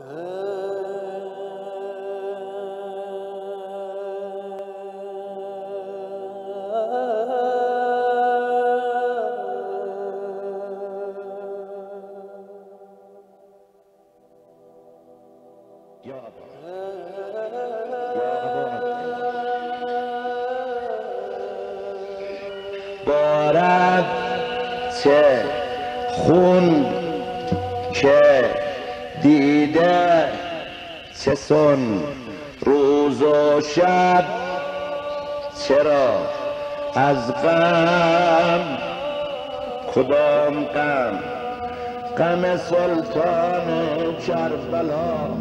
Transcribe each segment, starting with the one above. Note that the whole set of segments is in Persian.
بارد چه خون که دیده، چه سن روز و شب، چرا از غم کدام غم؟ غم سلطان کربلا.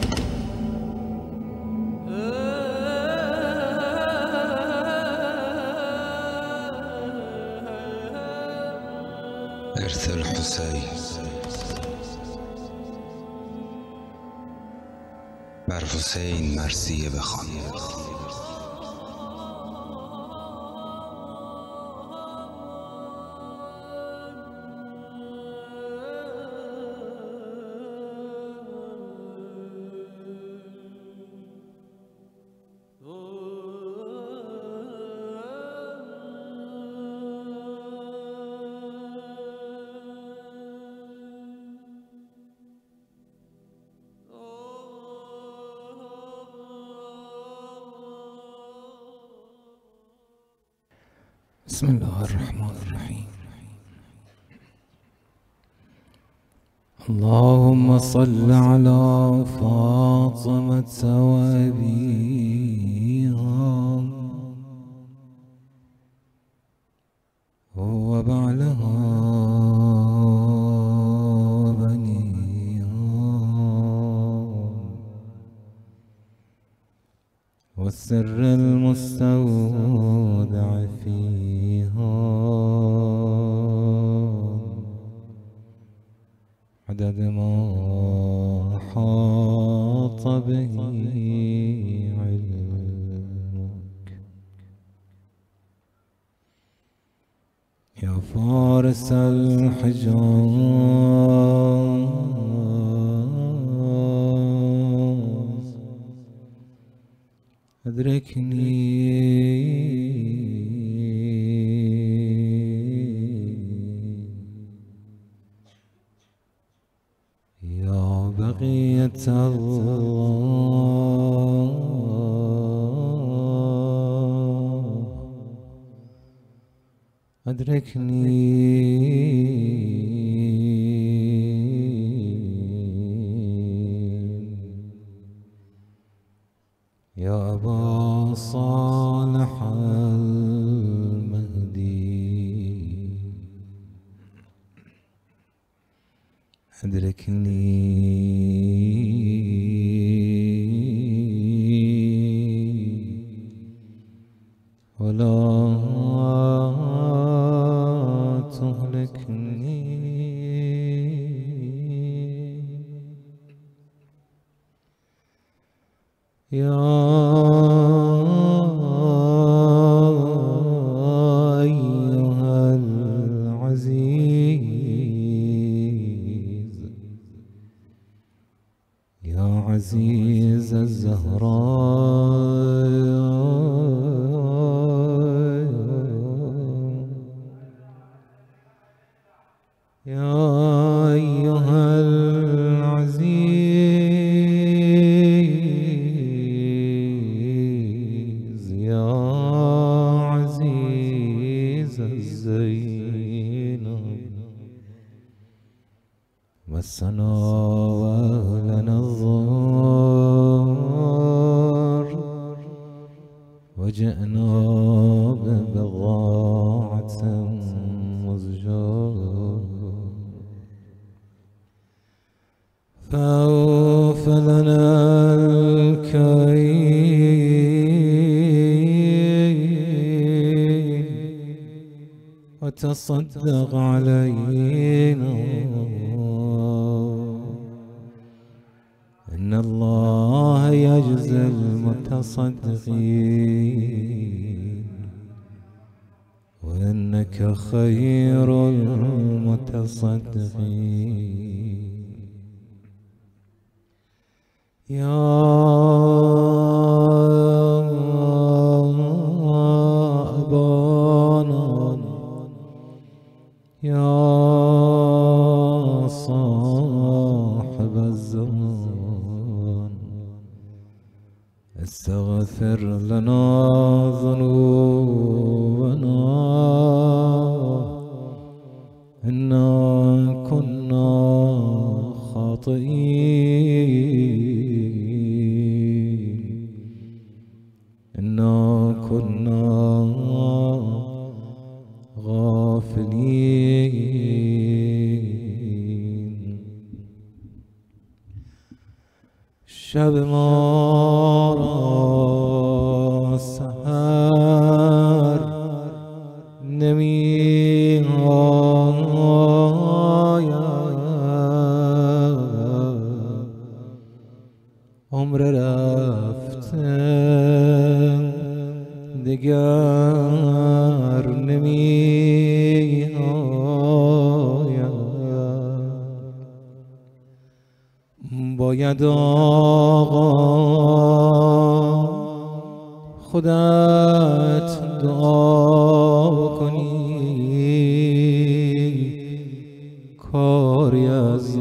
ارث الحسین بر حسین مرثیه بخوان. بسم الله الرحمن الرحيم. اللهم صل على فاطمة وأبيها وبعلها وبنيها والسر المستودع فيها عدد ما حاط به علمك. يا فارس الحجاز أدركني يا بقية الله أدركني يا أبا صالح المهدي أدركني ولا تهلكني يا أيها العزيز يا عزيز الزهراء يا أيها العزيز يا عزيز الزينب مسنا وأهلنا الضار وجئنا ببضاعة مزجاة فأوف لنا الكيل وتصدق علينا إن الله يجزي المتصدقين وإنك خير المتصدقين. یا ابانا یا صاحب الزمان استغفر لنا ذنوبنا إنا كنا خاطئين إنا كنا غافلين شب ما را سحر نمی عمر رفته دگر نمی آید باید آقا خودت دعا کنی کاری از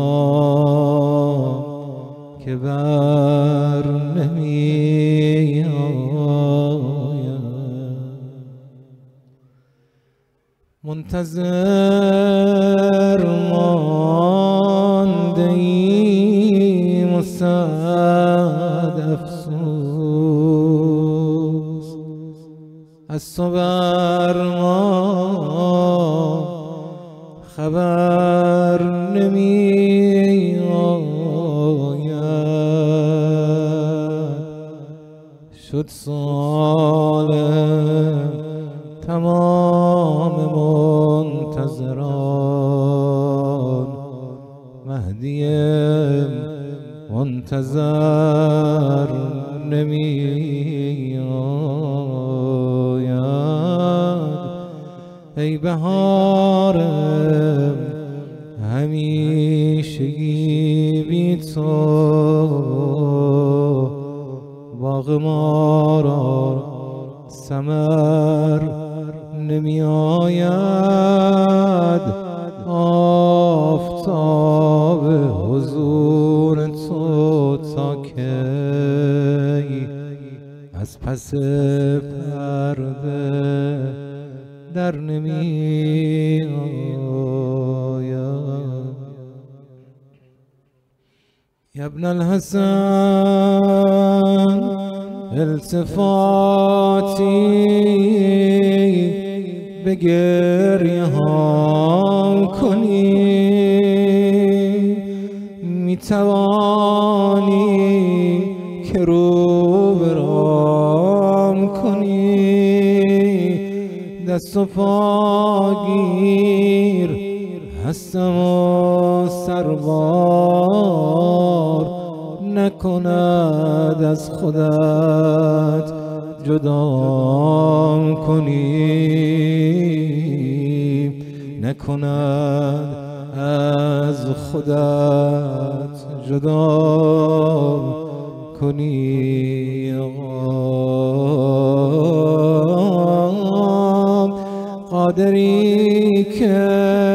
ما که بر نمی آید منتظر مانده ایم و صد افسوس از تو بر ما خبر نمی آید شد سال تمام منتظران مهدی منتظر نمی آید ای بهار همیشگی بی تو باغ ما را ثمر نمی آید آفتاب حضور تو تا کی از پس پرده در نمی آید یا ابن الحسن التفاتی به گریه ها کنی می توانی که رو برام کنی دست و پاگیر هستم و سربار نکند از خودت جدا کنی نکند از خودت جدا کنی قادری که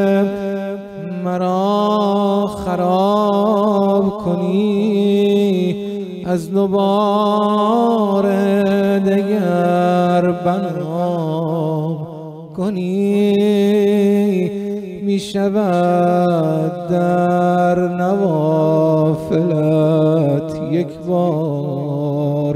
مرا خراب کنی از دوباره دگر بنا کنی می شود در نوافلت یک بار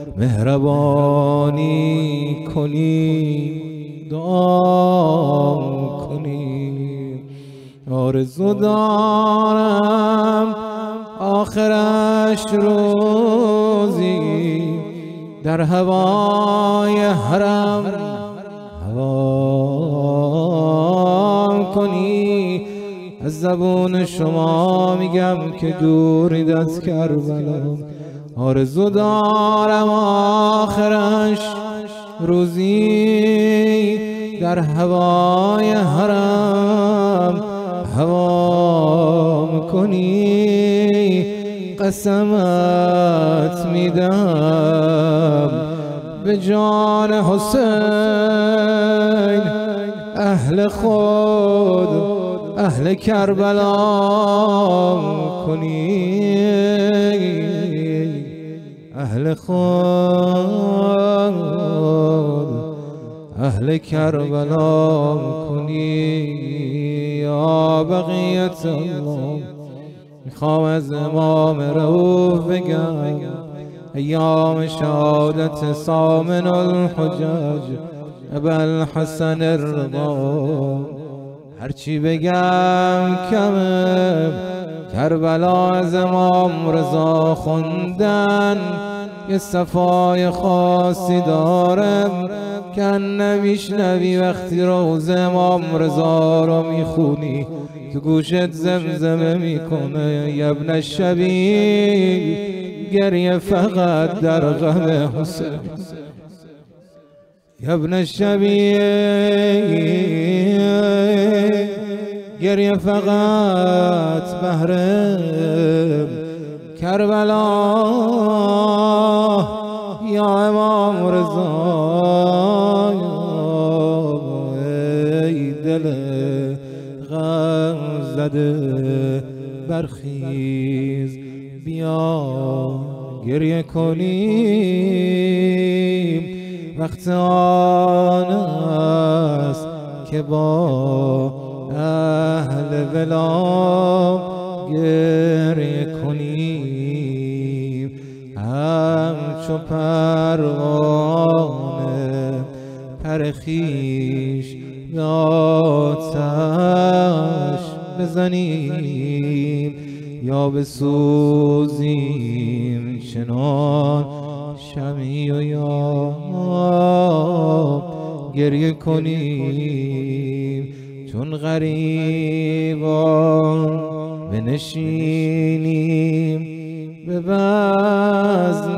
مهربانی کنی دعا کنی آرزو دارم آخرش روزی در هوای حرم هوام کنی از زبون شما میگم که دورید از کربلا آرزو دارم آخرش روزی در هوای حرم هوام کنی قسمت میدم به جان حسین، اهل خود اهل کربلا کنی، اهل خود اهل کربلا کنی. یا بقیت الله، میخوام از امام رؤوف بگم ایام شهادت سامن الحجج ابوالحسن الرضا. هرچی بگم کمه، کربلا از امام رضا خوندن یه صفای خاصی داره که نمیشنوی وقتی روز امام رضا رو میخونی تو گوشت زمزمه میکنه. ابن الشبیب گریه فقط در غم حسین، ابن الشبیب گریه فقط بهر کربلا. یا امام رضا ای دل غم زده برخیز، بیا گریه کنیم. وقت آن است که با اهل ولا گریه کنیم. همچو پروانه پر خویش آتش بزنیم، یا بسوزیم چنان شمعی و یا گریه کنیم. چون غریبان بنشینیم به بزم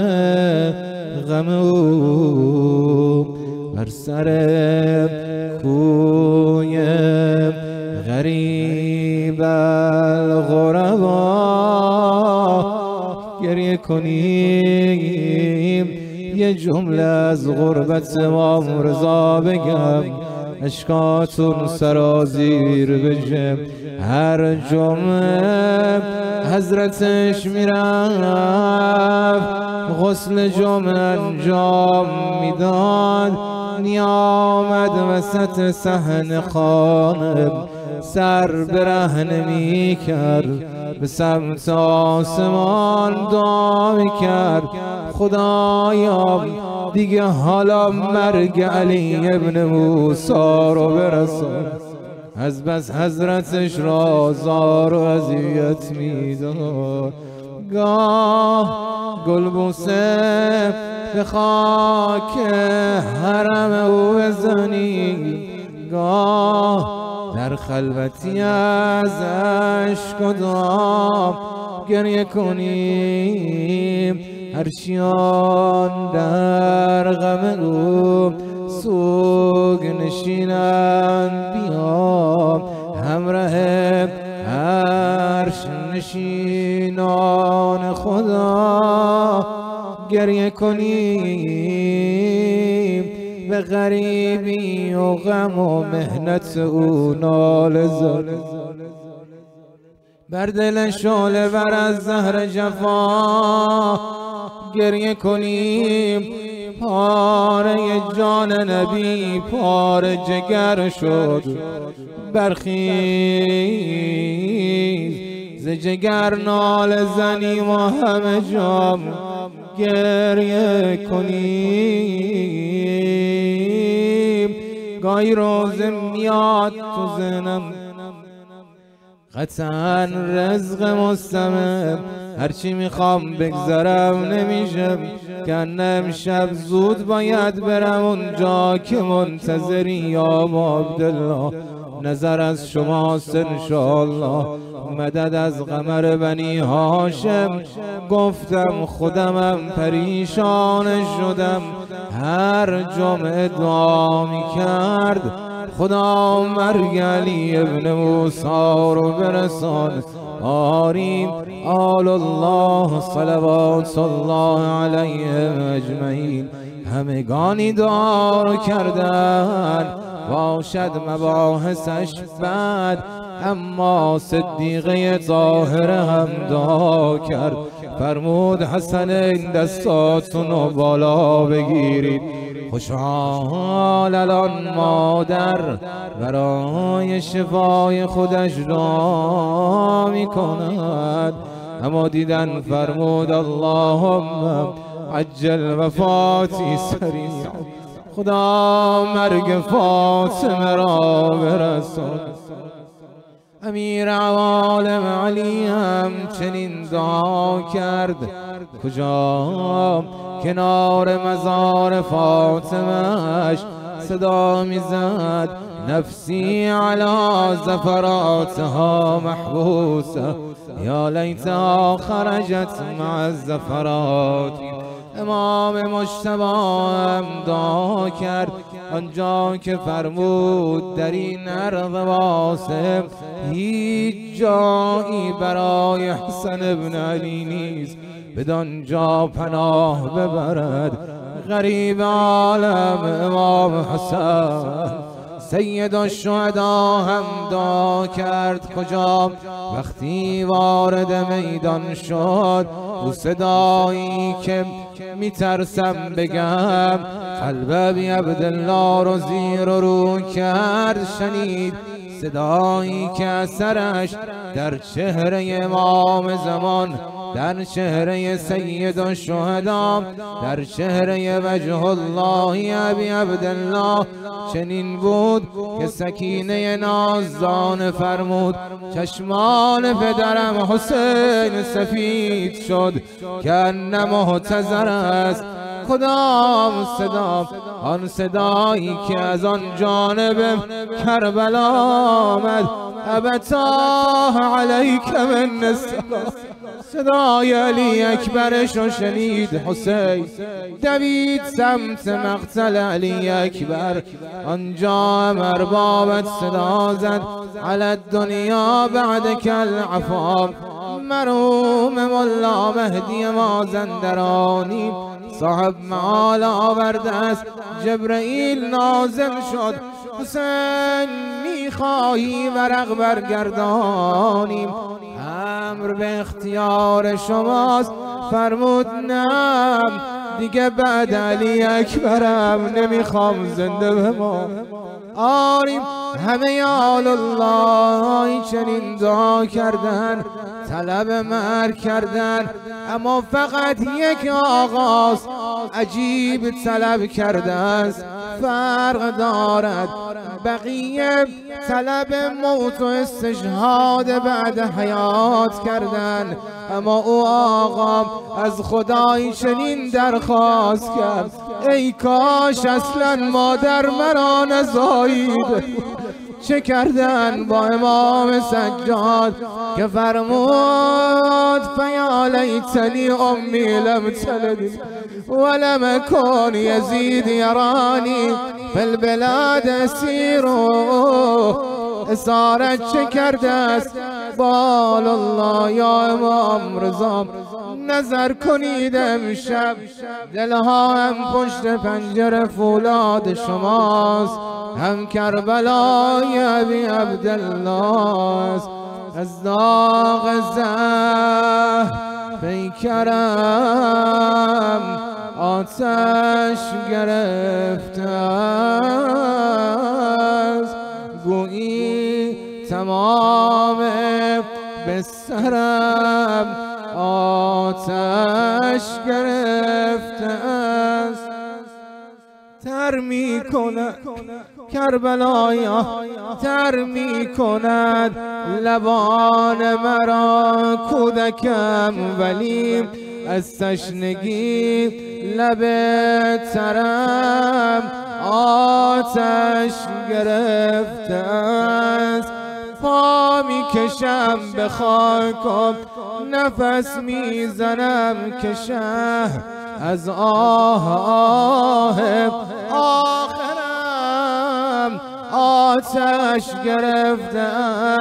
غم او، بر سر کوی غریب الغربا گریه کنیم. یه جمله از غربت امام رضا بگم، اشکاتون سرازیر بشه. هر جمعه حضرتش میرفت غسل جمعه انجام میداد، نیامد وسط صحن خانه سر برهنه میکرد، به سمت آسمان دعا میکرد خدایا دیگه حالا مرگ علی ابن موسی رو برسان. از بس حضرتش را زار و اذیت میداد. گاه گلبوسه به خاک حرم او بزنی، گاه در خلوتی از عشق و دعا گریه کنیم. هرچیان در غم او سوگ نشینند، بیا همراه عرش نشینان خدا گریه کنیم. به غریبی و غم و مهنت او ناله زد، بر دل شعله ور از زهر جفا گریه کنیم. پاره جان نبی پاره جگر شد، برخیز ز جگر ناله زنیم و همه جام گریه کنیم. گاهی روز میاد تو ذهنم قطعا رزق مستمر، هرچی میخوام بگذرم نمیشه، که امشب زود باید برم اونجا که منتظری یا عبدالله. نظر از شماست انشاءالله، مدد از قمر بنی هاشم. گفتم خودمم پریشان شدم، هر جمعه دعا میکرد خدا مرگ علی ابن موسی رو برسان. آریم آل الله صلوات الله علیهم اجمعین همگانی دعا رو کردن، باشد مباحثش بعد، اما صدیقه طاهره هم دعا کرد، فرمود حسن این دستاتون رو بالا بگیرید. خوشحال الان مادر برای شفای خودش دعا می کند، اما دیدن فرمود اللهم عجل وفاتی سریع، خدا مرگ فاطمه را برسان. امیر عوالم علی هم چنین دعا کرد، کجا کنار مزار فاطمهش صدا میزد نفسی علی زفراتها محبوسه یا لیتها خرجت مع الزفرات. امام مجتبی هم دعا کرد آنجا که فرمود در این ارض واسم هیچ جایی برای حسن ابن علی نیست، بدان جا پناه ببرد غریب عالم امام حسن. سید الشهدا هم دعا کرد، کجا وقتی وارد میدان شد او صدایی که میترسم بگم قلب ابی عبدالله رو زیر رو کرد، شنید صدایی که اثرش در چهره امام زمان، در چهره سید الشهدا، در چهره وجه الله ابی عبدالله چنین بود که سکینه نازدان فرمود چشمان پدرم حسین سفید شد که ان محتضر است. کدام صدا؟ آن صدایی که از آن جانب کربلا آمد، ابتاه علیک من السلام. صدای علی اکبرش رو شنید، حسین دوید سمت مقتل علی اکبر. آنجا امر بابت صدا زد علی الدنیا بعد کل عفا. مرحوم ملا مهدی مازندرانی صاحب معال آورده است، جبرئیل نازل شد حسین میخواهی ورق برگردانیم؟ امر به اختیار شماست. فرمود نه دیگه بعد علی اکبرم نمیخوام زنده بمانم. آریم همه آل الله چنین دعا کردن، طلب مرگ کردن، اما فقط یک آغاز عجیب طلب کرده است، فرق دارد. بقیه طلب موت و استشهاد بعد حیات کردن، اما او آقا از خدای چنین درخواست کرد ای کاش اصلا مادر مرا نزایید. چه کردن با امام سجاد که فرمود فیا لیتنی امی لم تلدنی ولم اکن یزید یرانی فی البلاد اسیر. اسارت چه کرده است بال الله یا امام رضا، نظر کنید امشب دلها هم پشت پنجره فولاد شماست، هم کربلای ابی عبدالله است. از داغ زهر پیکرم آتش گرفته است، گویی تمام بسترم آتش گرفته است. تر می کند کربلایا، تر می کند لبان مرا کودکم، ولی از تشنگی لب ترم آتش گرفته است. پا می کشم به خاک و نفس می زنم که شهر از آه آخرم آتش گرفته است.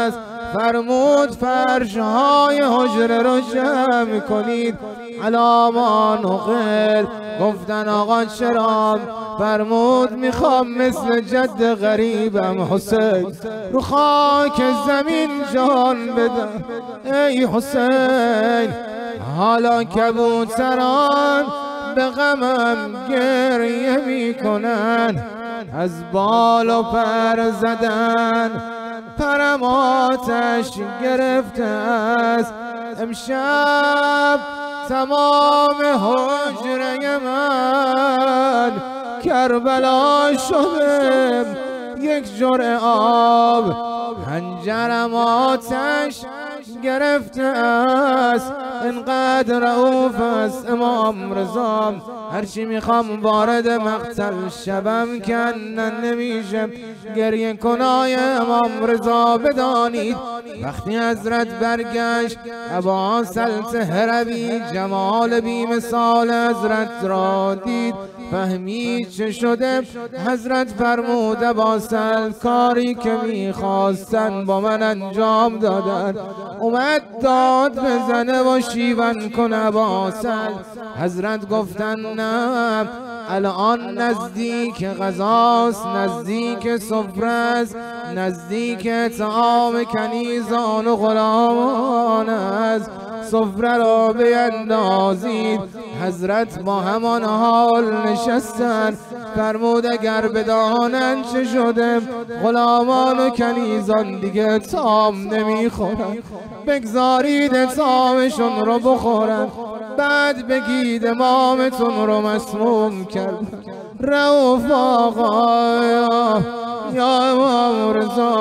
فرمود فرشهای حجره رو جمع کنید علامان و غیر. گفتن آقا چرا؟ فرمود میخوام مثل جد غریبم حسین رو خاک زمین جان بدم. ای حسین حالا کبوتران به غمم گریه میکنن، از بال و پر زدن پرم آتش گرفته است. امشب تمام حجره من کربلا شده یک جرعه آب، حنجرم آتش گرفته است. اینقدر رؤوف است امام رضا، هرچی میخوام وارد مقتل شبم کنن نمیشه. گریه کنای امام رضا بدانید وقتی حضرت برگشت ابا سلط هروی جمال بی مثال حضرت را دید، فهمید چه شده. حضرت فرمود ابا سلط کاری که میخواستن با من انجام دادن. اومد داد بزنه و شیون کنه ابا سلط. حضرت گفتن نه، الان نزدیک غذاست، نزدیک سفره است، نزدیک طعام کنیزان و غلامان است. سفره را بیندازید. حضرت با همان حال نشستن. فرمود اگر بدانند چه شده غلامان و کنیزان دیگه طعام نمیخورن، بگذارید طعامشون رو بخورن، بعد بگید امامتون رو مسموم کرد. رؤوف آقا یا امام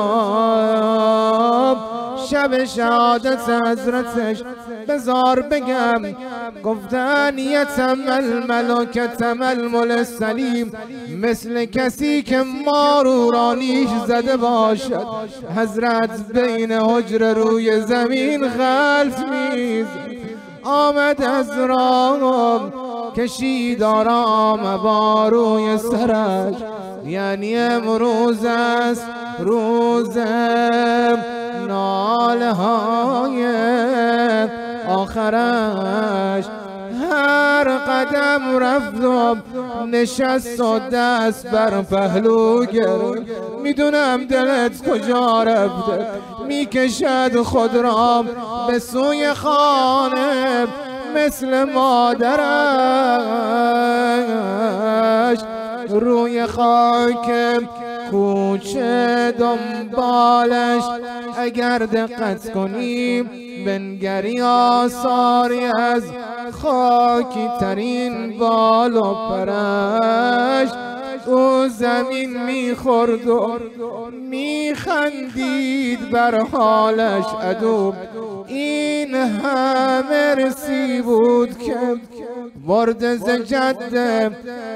رضا شب شهادت حضرتش بزار بگم. گفتن یتم الملک تمل السلیم، مثل کسی که مارورانیش زده باشد. حضرت بین حجره روی زمین خلف میز آمد از راه، کشید آرام با روی سرش. یعنی امروز است روز ناله های آخرش. هر قدم رفت و نشست و دست بر پهلو گرفت. میدونم دلت کجا رفته، میکشد خود را به سوی خانه مثل مادرش. روی خاک کوچه دنبالش اگر دقت کنیم بنگری آثاری از خاکی ترین بال و پرش. او زمین میخورد و میخندید بر حالش عدو. این همه رسی بود که برد ز جد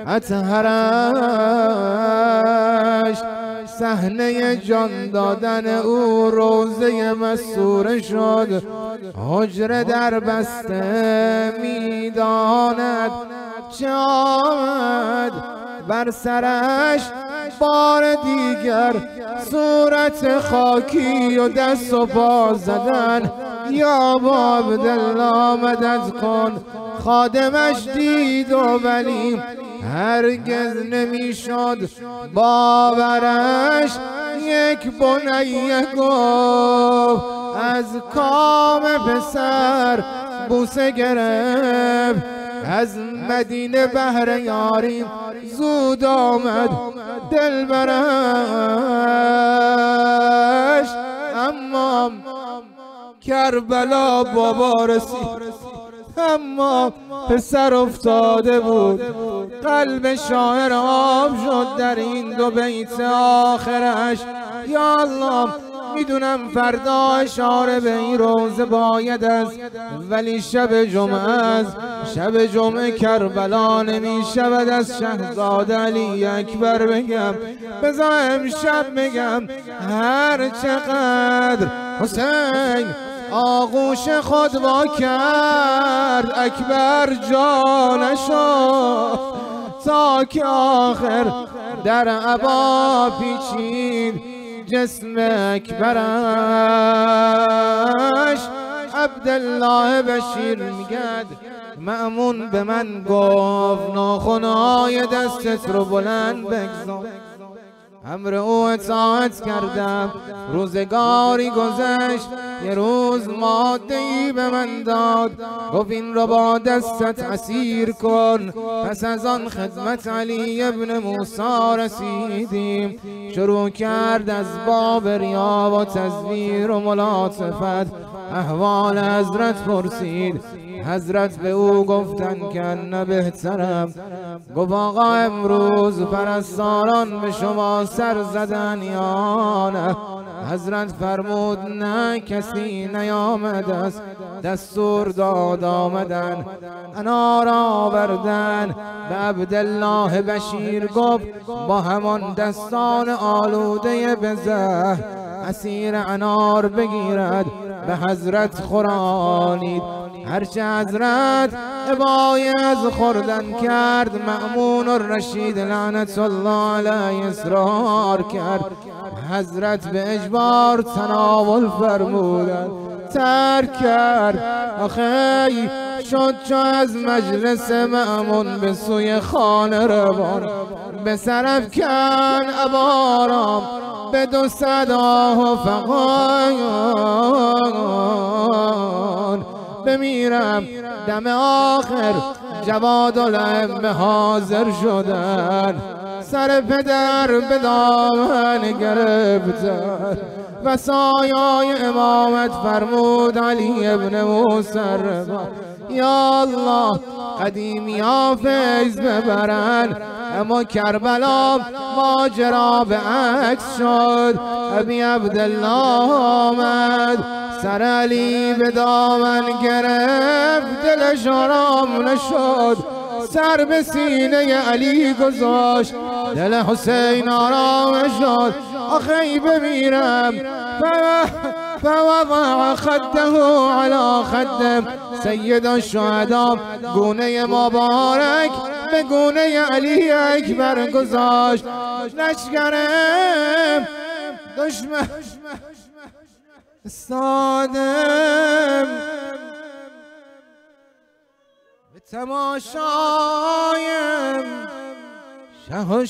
اطهرش. صحنه جان دادن او روزه مسوره شد. حجره در بسته میداند چه آمد بر سرش. بار دیگر صورت خاکی و دست و پا زدن. یا با عبدالله مدد کن. خادمش دید و ولی هرگز نمیشد باورش. یک بنیه گفت از کام پسر بوسه گرفت. از مدینه بهر یاریم زود آمد دلبرش. اما کربلا بابا رسید، اما پسر افتاده بود. قلب شاعر آب شد در این دو بیت آخرش. یا الله میدونم فردا اشاره به این روزه باید است، ولی شب جمعه است. شب جمعه کربلا نمی شود از شهزاده علی اکبر بگم. بذار امشب بگم هر چقدر حسین آغوش خود با کرد اکبر جانشو، تا که آخر در عبا پیچید جسم اکبرش عبدالله بشیر میگد مأمون به من گفت ناخنهای دستت رو بلند بگذار. امر او اطاعت کردم. روزگاری گذشت، یه روز ماده‌ای به من داد، گفت این رو با دستت اسیر کن. پس از آن خدمت علی ابن موسی رسیدیم. شروع کرد از باب ریا و تزویر و ملاطفت احوال حضرت پرسید. حضرت به او گفتن که نه بهترم. گفت آقا امروز پرستاران به شما سر زدن یا نه؟ حضرت فرمود نه، کسی نیامده است. دستور داد آمدن، انار آوردن. به عبدالله بشیر گفت با همان دستان آلوده بزه اسیر انار بگیرد. به حضرت خورانید. هرچه حضرت ابای از خوردن کرد، مأمون الرشید لعنت الله علیه اصرار کرد. حضرت به اجبار تناول فرمودند، ترک کرد. آخه شد چو از مجلس مأمون به سوی خانه روان. به سرف کن ابارام به 200 فغان. بمیرم دم آخر جواد الائمه حاضر شدن. سر پدر به دامن گرفتن. و سایای امامت فرمود علی ابن موسی یا الله قدیمی ها فیض ببرن. اما کربلا ماجرا به عکس شد. ابی عبدالله آمد، سر علی به دامن گرفت، دلش آرام نشد. سر به سینه علی گذاشت، دل حسین آرام شد. آخی بمیرم. فوضع خده على خدم. سید الشهدا گونه مبارک به گونه علی اکبر گذاشت. لشکرم دشمن استادم به تماشایم شه و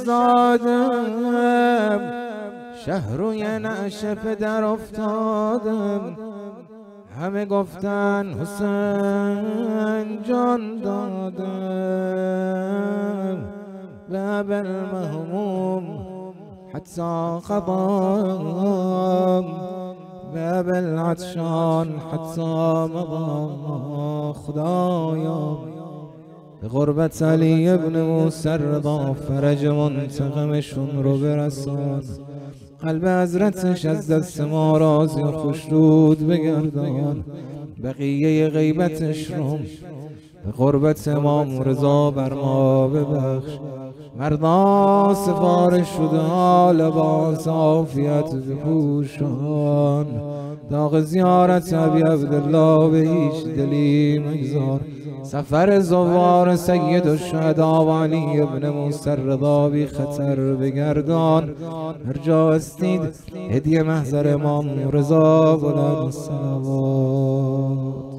شهزادم. شهروی نعش پدر افتادم. همه گفتن حسین جان دادم. به ابوالمهموم حتی قضام. به ابوالعطشان حتی مضى. خدایا به غربت علی ابن موسی رضا فرج منتقمشون رو برسان. قلب حضرتش از دست ما راضی و خوشنود بگردان. بقیه غیبتش رو به غربت امام رضا بر ما ببخش. مردا سفارش شده لباس عافیت بپوشان. داغ زیارت ابی عبدالله به هیچ دلی مگذار. سفر زوار سید الشهدا و علی ابن موسی رضا بی خطر بگردان. هر جا هستید هدیه محضر امام رضا بلند الصلوات.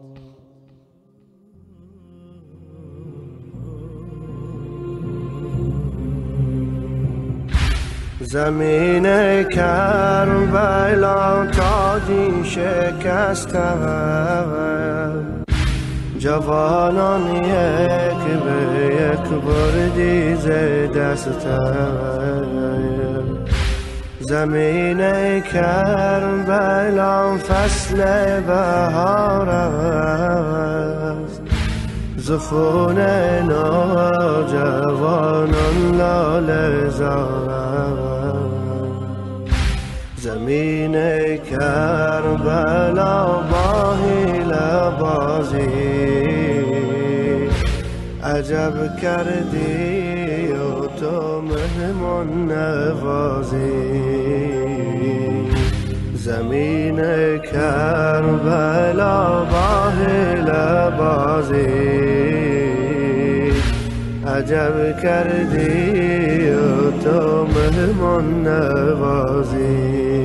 زمین کربلا تاجی شکستم. جوانان یک به یک بردی ز دستم. زمین کربلا فصل بهار است. زخون نوجوانان لاله زار. زمین کربلا با حیله بازی عجب کردی و تو مهمان نوازی. زمین کربلا با حیله بازی عجب کردی و تو مهمان نوازی